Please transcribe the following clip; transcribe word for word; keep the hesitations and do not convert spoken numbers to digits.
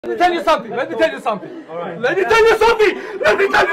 Let me tell you something. Let me tell you something. All right. Let me tell you something. Let me tell you.